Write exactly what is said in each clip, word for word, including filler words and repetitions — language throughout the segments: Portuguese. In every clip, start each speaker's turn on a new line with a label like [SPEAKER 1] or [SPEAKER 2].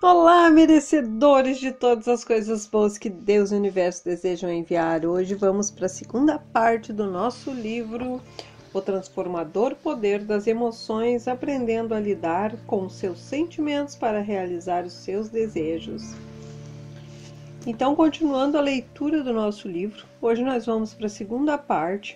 [SPEAKER 1] Olá, merecedores de todas as coisas boas que Deus e o universo desejam enviar. Hoje vamos para a segunda parte do nosso livro, O Transformador Poder das Emoções, aprendendo a lidar com seus sentimentos para realizar os seus desejos. Então, continuando a leitura do nosso livro, hoje nós vamos para a segunda parte,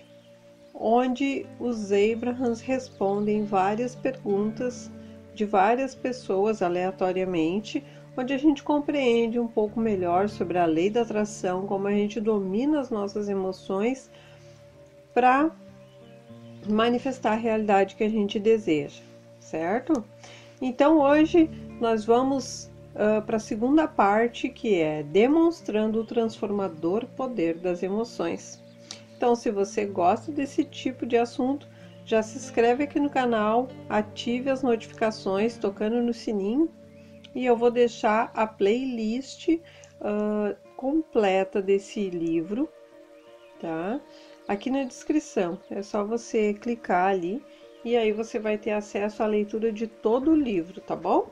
[SPEAKER 1] onde os Abrahams respondem várias perguntas de várias pessoas aleatoriamente, onde a gente compreende um pouco melhor sobre a lei da atração, como a gente domina as nossas emoções para manifestar a realidade que a gente deseja, certo? Então hoje nós vamos uh, para a segunda parte, que é demonstrando o transformador poder das emoções. Então, se você gosta desse tipo de assunto, já se inscreve aqui no canal, ative as notificações tocando no sininho e eu vou deixar a playlist uh, completa desse livro, tá? Aqui na descrição. É só você clicar ali e aí você vai ter acesso à leitura de todo o livro, tá bom?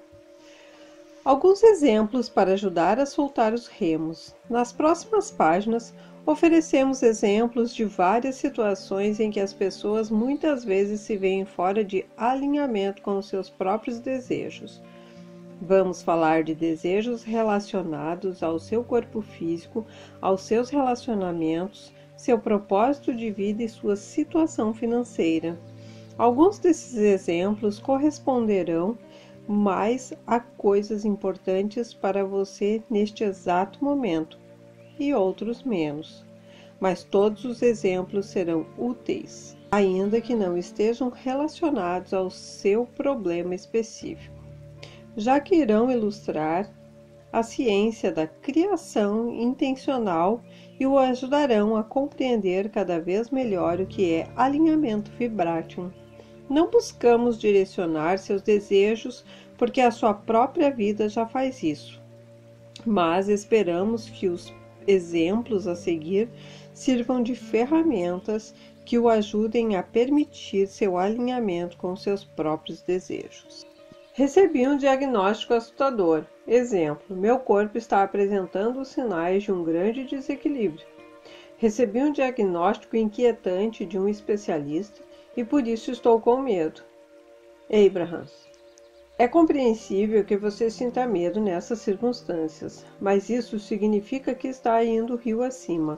[SPEAKER 1] Alguns exemplos para ajudar a soltar os remos. Nas próximas páginas, oferecemos exemplos de várias situações em que as pessoas muitas vezes se veem fora de alinhamento com os seus próprios desejos. Vamos falar de desejos relacionados ao seu corpo físico, aos seus relacionamentos, seu propósito de vida e sua situação financeira. Alguns desses exemplos corresponderão mais a coisas importantes para você neste exato momento, e outros menos. Mas todos os exemplos serão úteis, ainda que não estejam relacionados ao seu problema específico, já que irão ilustrar a ciência da criação intencional e o ajudarão a compreender cada vez melhor o que é alinhamento vibrátil. Não buscamos direcionar seus desejos, porque a sua própria vida já faz isso, mas esperamos que os exemplos a seguir sirvam de ferramentas que o ajudem a permitir seu alinhamento com seus próprios desejos. Recebi um diagnóstico assustador. Exemplo: meu corpo está apresentando os sinais de um grande desequilíbrio. Recebi um diagnóstico inquietante de um especialista e por isso estou com medo. Abrahams. É compreensível que você sinta medo nessas circunstâncias, mas isso significa que está indo rio acima.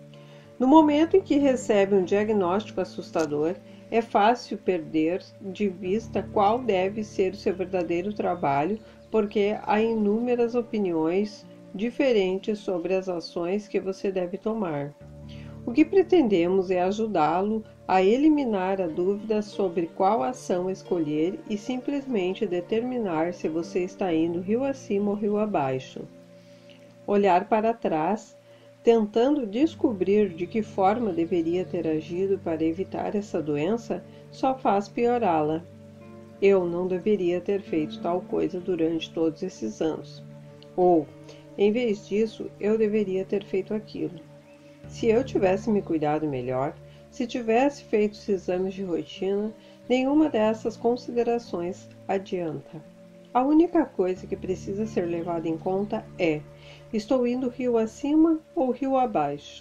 [SPEAKER 1] No momento em que recebe um diagnóstico assustador, é fácil perder de vista qual deve ser o seu verdadeiro trabalho, porque há inúmeras opiniões diferentes sobre as ações que você deve tomar. O que pretendemos é ajudá-lo a eliminar a dúvida sobre qual ação escolher e simplesmente determinar se você está indo rio acima ou rio abaixo. Olhar para trás, tentando descobrir de que forma deveria ter agido para evitar essa doença, só faz piorá-la. Eu não deveria ter feito tal coisa durante todos esses anos. Ou, em vez disso, eu deveria ter feito aquilo. Se eu tivesse me cuidado melhor, se tivesse feito os exames de rotina, nenhuma dessas considerações adianta. A única coisa que precisa ser levada em conta é: estou indo rio acima ou rio abaixo?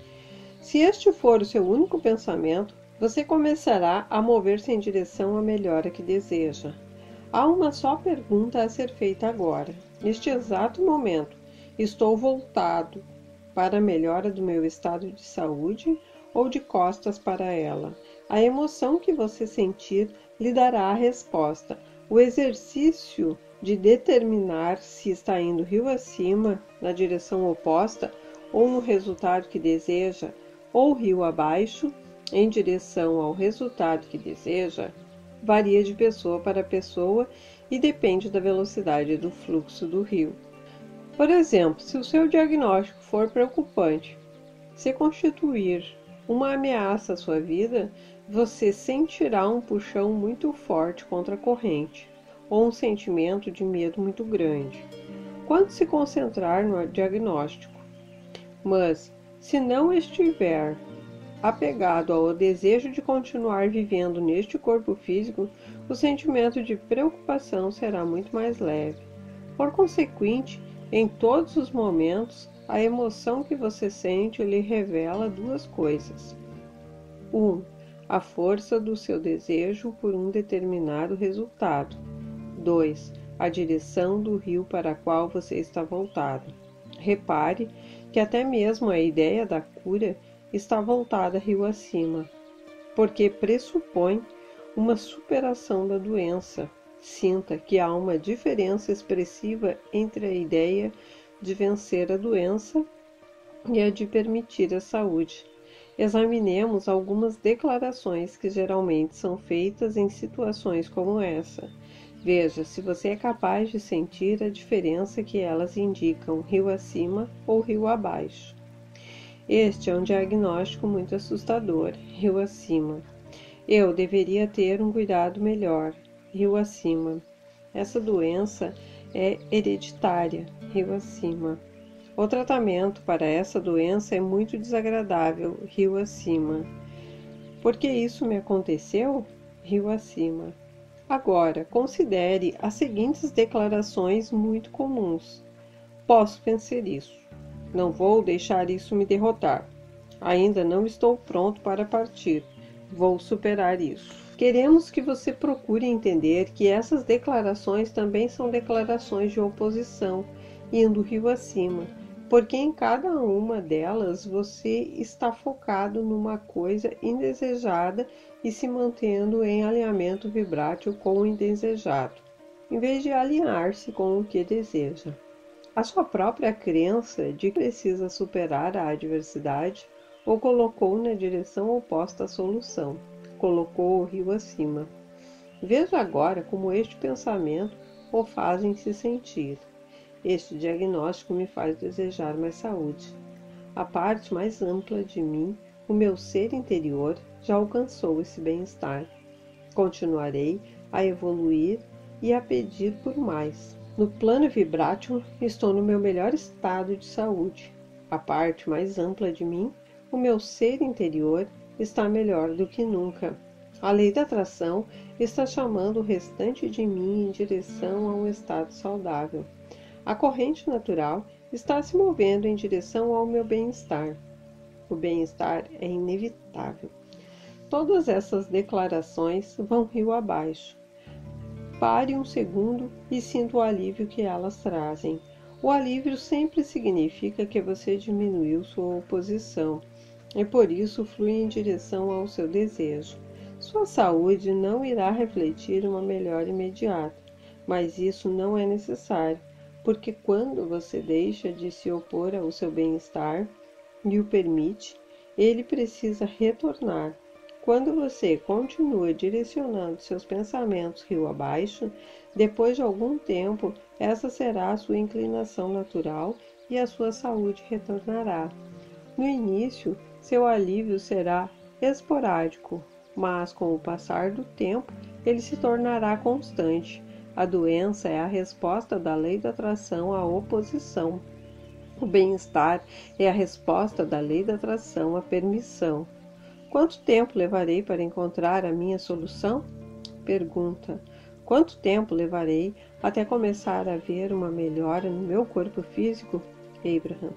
[SPEAKER 1] Se este for o seu único pensamento, você começará a mover-se em direção à melhora que deseja. Há uma só pergunta a ser feita agora. Neste exato momento, estou voltado para a melhora do meu estado de saúde ou de costas para ela? A emoção que você sentir lhe dará a resposta. O exercício de determinar se está indo rio acima, na direção oposta, ou no resultado que deseja, ou rio abaixo, em direção ao resultado que deseja, varia de pessoa para pessoa e depende da velocidade do fluxo do rio. Por exemplo, se o seu diagnóstico for preocupante, se constituir uma ameaça à sua vida, você sentirá um puxão muito forte contra a corrente, ou um sentimento de medo muito grande, quando se concentrar no diagnóstico. Mas, se não estiver apegado ao desejo de continuar vivendo neste corpo físico, o sentimento de preocupação será muito mais leve. Por consequente, em todos os momentos, a emoção que você sente lhe revela duas coisas. um. A força do seu desejo por um determinado resultado. dois. A direção do rio para a qual você está voltado. Repare que até mesmo a ideia da cura está voltada rio acima, porque pressupõe uma superação da doença. Sinta que há uma diferença expressiva entre a ideia de vencer a doença e a de permitir a saúde. Examinemos algumas declarações que geralmente são feitas em situações como essa. Veja se você é capaz de sentir a diferença que elas indicam, rio acima ou rio abaixo. Este é um diagnóstico muito assustador, rio acima. Eu deveria ter um cuidado melhor, rio acima. Essa doença é hereditária, rio acima. O tratamento para essa doença é muito desagradável, rio acima. Por que isso me aconteceu? Rio acima. Agora, considere as seguintes declarações muito comuns. Posso vencer isso. Não vou deixar isso me derrotar. Ainda não estou pronto para partir. Vou superar isso. Queremos que você procure entender que essas declarações também são declarações de oposição, indo rio acima, porque em cada uma delas você está focado numa coisa indesejada e se mantendo em alinhamento vibrátil com o indesejado, em vez de alinhar-se com o que deseja. A sua própria crença de que precisa superar a adversidade o colocou na direção oposta à solução, colocou o rio acima. Veja agora como este pensamento o fazem se sentir. Este diagnóstico me faz desejar mais saúde. A parte mais ampla de mim, o meu ser interior, já alcançou esse bem-estar. Continuarei a evoluir e a pedir por mais. No plano vibrátil, estou no meu melhor estado de saúde. A parte mais ampla de mim, o meu ser interior, está melhor do que nunca. A lei da atração está chamando o restante de mim em direção a um estado saudável. A corrente natural está se movendo em direção ao meu bem-estar. O bem-estar é inevitável. Todas essas declarações vão rio abaixo. Pare um segundo e sinta o alívio que elas trazem. O alívio sempre significa que você diminuiu sua oposição e por isso flui em direção ao seu desejo. Sua saúde não irá refletir uma melhora imediata, mas isso não é necessário, porque quando você deixa de se opor ao seu bem-estar e o permite, ele precisa retornar. Quando você continua direcionando seus pensamentos rio abaixo, depois de algum tempo, essa será a sua inclinação natural e a sua saúde retornará. No início, seu alívio será esporádico, mas com o passar do tempo, ele se tornará constante. A doença é a resposta da lei da atração à oposição. O bem-estar é a resposta da lei da atração à permissão. Quanto tempo levarei para encontrar a minha solução? Pergunta. Quanto tempo levarei até começar a ver uma melhora no meu corpo físico? Abraham.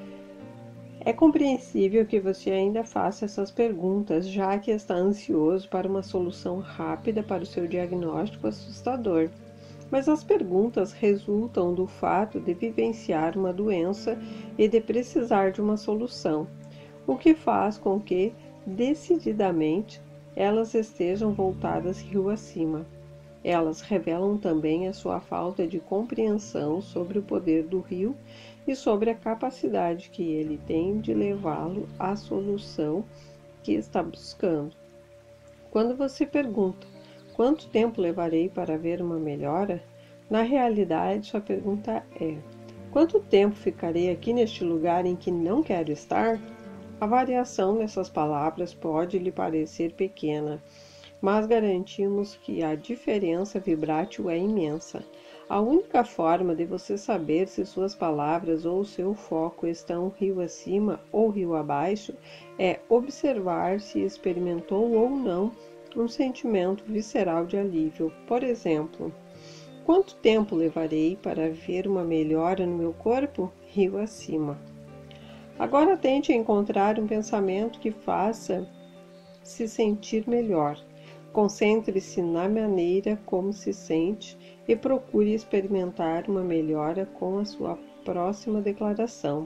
[SPEAKER 1] É compreensível que você ainda faça essas perguntas, já que está ansioso para uma solução rápida para o seu diagnóstico assustador. Mas as perguntas resultam do fato de vivenciar uma doença e de precisar de uma solução, o que faz com que, decididamente, elas estejam voltadas rio acima. Elas revelam também a sua falta de compreensão sobre o poder do rio e sobre a capacidade que ele tem de levá-lo à solução que está buscando. Quando você pergunta quanto tempo levarei para ver uma melhora, na realidade sua pergunta é: quanto tempo ficarei aqui neste lugar em que não quero estar? A variação nessas palavras pode lhe parecer pequena, mas garantimos que a diferença vibrátil é imensa. A única forma de você saber se suas palavras ou seu foco estão rio acima ou rio abaixo é observar se experimentou ou não um sentimento visceral de alívio. Por exemplo, Quanto tempo levarei para ver uma melhora no meu corpo? Rio acima. Agora tente encontrar um pensamento que faça se sentir melhor. Concentre-se na maneira como se sente e procure experimentar uma melhora com a sua próxima declaração.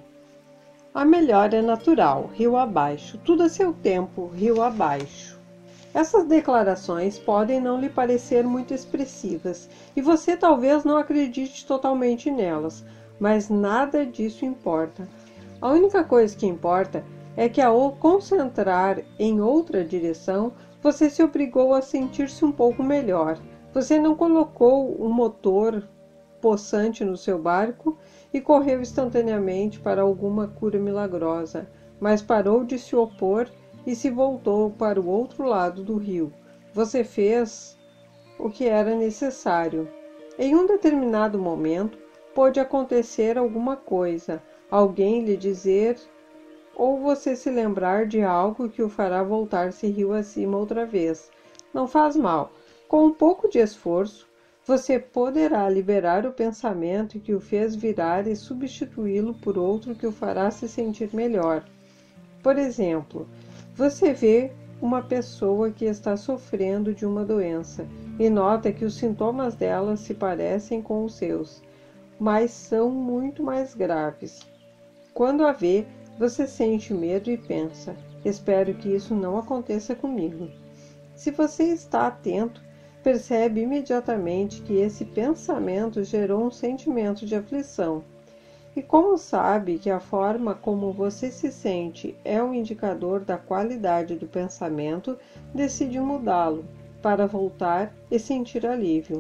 [SPEAKER 1] A melhora é natural, rio abaixo. Tudo a seu tempo, rio abaixo. Essas declarações podem não lhe parecer muito expressivas e você talvez não acredite totalmente nelas, mas nada disso importa. A única coisa que importa é que, ao concentrar em outra direção, você se obrigou a sentir-se um pouco melhor. Você não colocou um motor possante no seu barco e correu instantaneamente para alguma cura milagrosa, mas parou de se opor e se voltou para o outro lado do rio. Você fez o que era necessário. Em um determinado momento, pode acontecer alguma coisa, alguém lhe dizer, ou você se lembrar de algo que o fará voltar-se rio acima outra vez. Não faz mal. Com um pouco de esforço, você poderá liberar o pensamento que o fez virar e substituí-lo por outro que o fará se sentir melhor. Por exemplo, você vê uma pessoa que está sofrendo de uma doença e nota que os sintomas dela se parecem com os seus, mas são muito mais graves. Quando a vê, você sente medo e pensa: espero que isso não aconteça comigo. Se você está atento, percebe imediatamente que esse pensamento gerou um sentimento de aflição. E como sabe que a forma como você se sente é um indicador da qualidade do pensamento, decide mudá-lo para voltar e sentir alívio.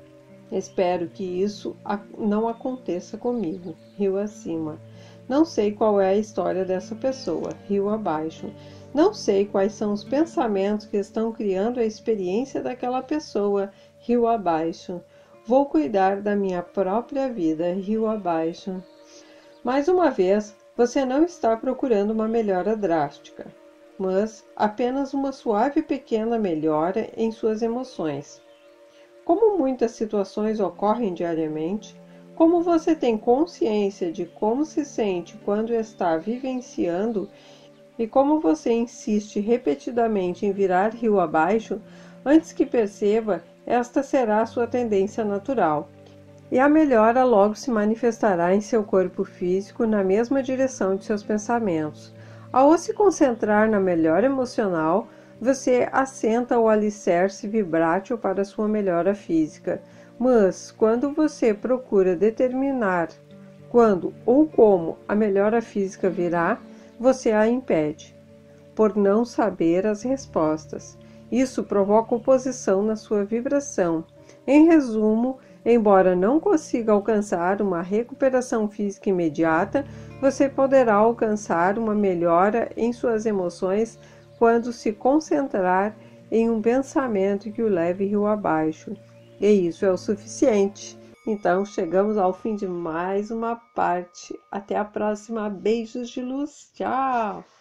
[SPEAKER 1] Espero que isso não aconteça comigo. Rio acima. Não sei qual é a história dessa pessoa. Rio abaixo. Não sei quais são os pensamentos que estão criando a experiência daquela pessoa. Rio abaixo. Vou cuidar da minha própria vida. Rio abaixo. Mais uma vez, você não está procurando uma melhora drástica, mas apenas uma suave e pequena melhora em suas emoções. Como muitas situações ocorrem diariamente, como você tem consciência de como se sente quando está vivenciando e como você insiste repetidamente em virar rio abaixo, antes que perceba, esta será a sua tendência natural. E a melhora logo se manifestará em seu corpo físico na mesma direção de seus pensamentos. Ao se concentrar na melhora emocional, você assenta o alicerce vibrátil para sua melhora física. Mas, quando você procura determinar quando ou como a melhora física virá, você a impede, por não saber as respostas. Isso provoca oposição na sua vibração. Em resumo, embora não consiga alcançar uma recuperação física imediata, você poderá alcançar uma melhora em suas emoções quando se concentrar em um pensamento que o leve rio abaixo. E isso é o suficiente. Então, chegamos ao fim de mais uma parte. Até a próxima. Beijos de luz. Tchau!